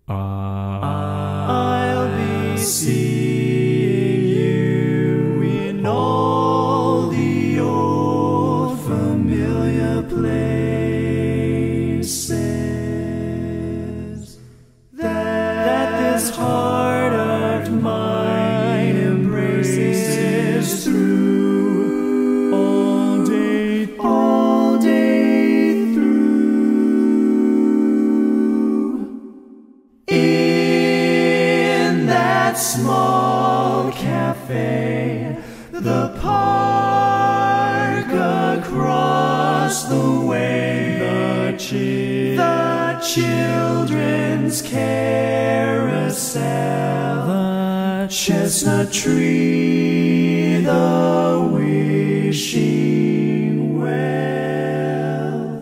I'll be seeing you in all the old familiar places that this heart of mine embraces through all day through. In that small cafe, the park across the way, the children's carousel, the chestnut tree, the wishing well.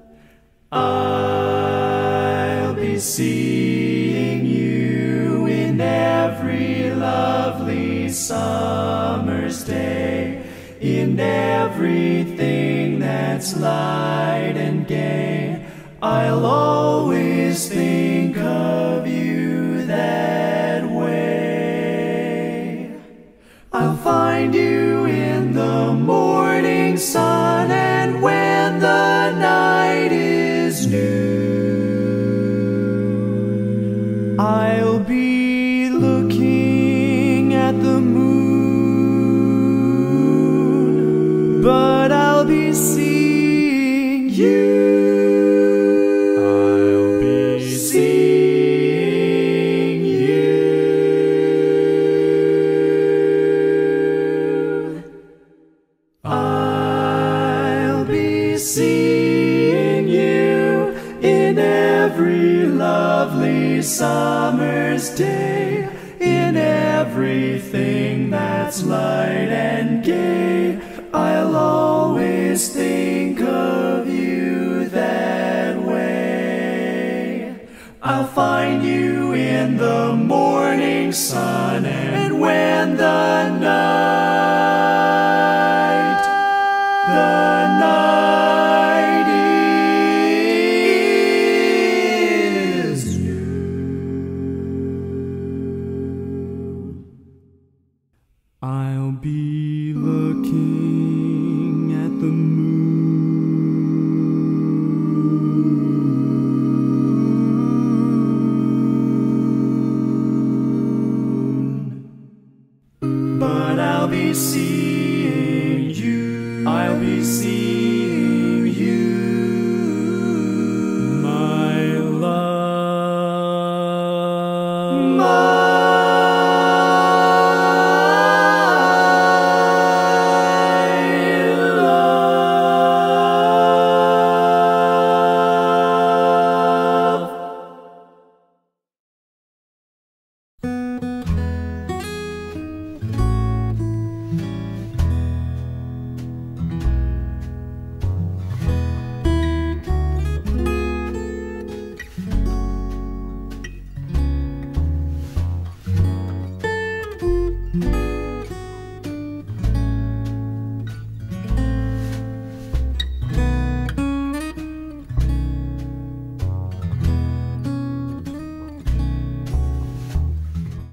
I'll be seeing you in every lovely summer's day, in everything that's light and gay. I'll always think of you that way. I'll find you in the morning sun, and when the night is new, I'll be looking at the moon, but I'll be seeing you. I'll be seeing you. I'll be seeing you in every lovely summer's day, in everything that's light and gay. I'll always think of you that way. I'll find you in the morning sun, and when the night is new. I'll be looking at the moon, but I'll be seeing you. I'll be seeing